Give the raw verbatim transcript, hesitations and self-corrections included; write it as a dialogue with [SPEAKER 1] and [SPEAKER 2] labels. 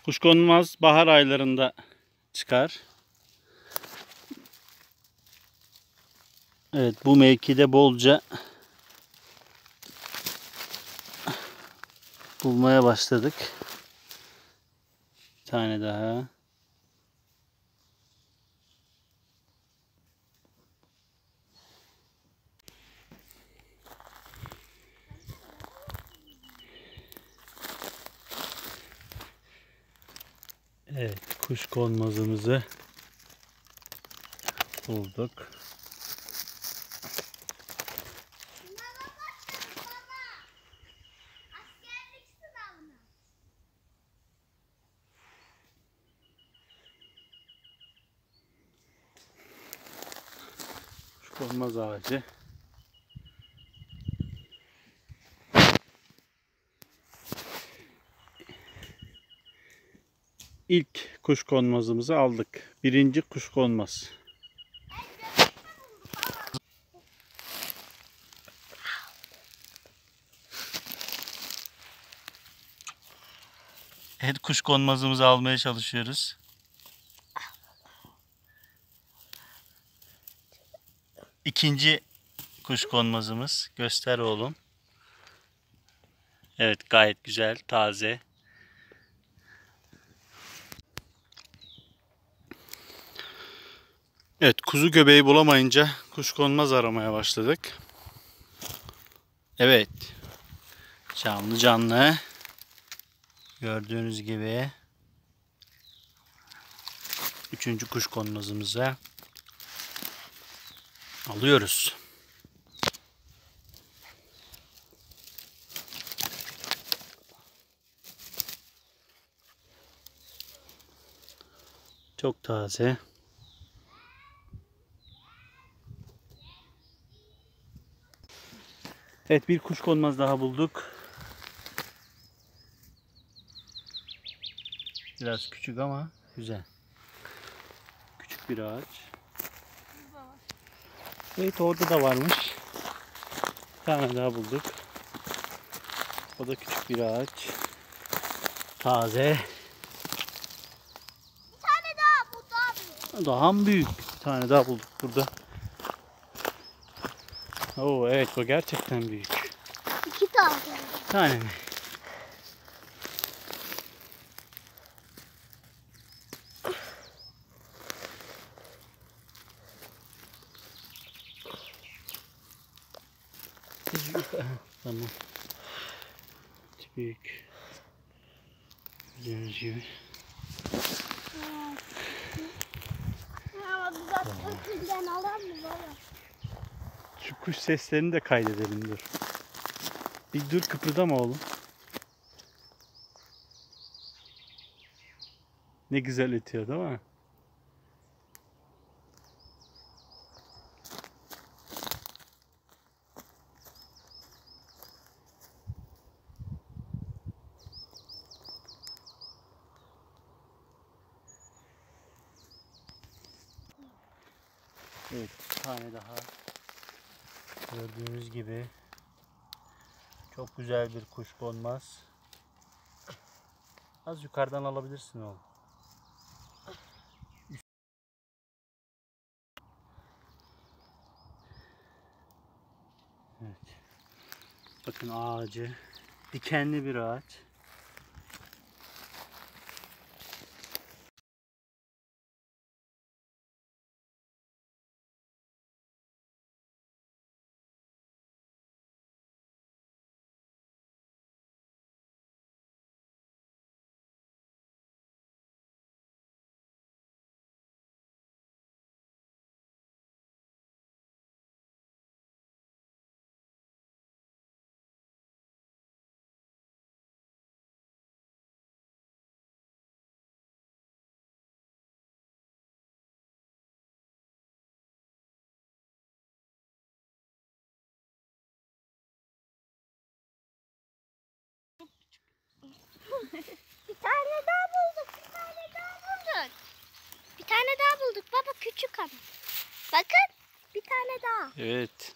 [SPEAKER 1] Kuşkonmaz bahar aylarında çıkar. Evet, bu mevkide bolca bulmaya başladık. Bir tane daha. Evet, kuşkonmazımızı bulduk. Kuşkonmaz ağacı. İlk kuşkonmazımızı aldık. Birinci kuşkonmaz. Evet, kuşkonmazımızı almaya çalışıyoruz. İkinci kuşkonmazımız. Göster oğlum. Evet, gayet güzel, taze. Evet, kuzu göbeği bulamayınca kuşkonmaz aramaya başladık. Evet, canlı canlı. Gördüğünüz gibi üçüncü kuşkonmazımıza alıyoruz. Çok taze. Evet, bir kuşkonmaz daha bulduk. Biraz küçük ama güzel. Küçük bir ağaç. Evet, orada da varmış. Bir tane daha bulduk. O da küçük bir ağaç. Taze.
[SPEAKER 2] Bir tane daha bu daha büyük.
[SPEAKER 1] Daha mı büyük? Bir tane daha bulduk burada. Oo, evet, o gerçekten büyük.
[SPEAKER 2] İki tane.
[SPEAKER 1] Bir tane mi? Tamam. Büyük. Gördüğünüz gibi.
[SPEAKER 2] Ama biraz kökünden alalım mı baba?
[SPEAKER 1] Şu kuş seslerini de kaydedelim, dur. Bir dur, kıpırdama oğlum. Ne güzel ötüyor değil mi? Evet, bir tane daha. Gördüğünüz gibi çok güzel bir kuşkonmaz. Az yukarıdan alabilirsin oğlum. Evet. Bakın ağacı. Dikenli bir ağaç.
[SPEAKER 2] Bir tane daha bulduk. Bir tane daha bulduk. Bir tane daha bulduk baba, küçük ama. Bakın, bir tane daha.
[SPEAKER 1] Evet.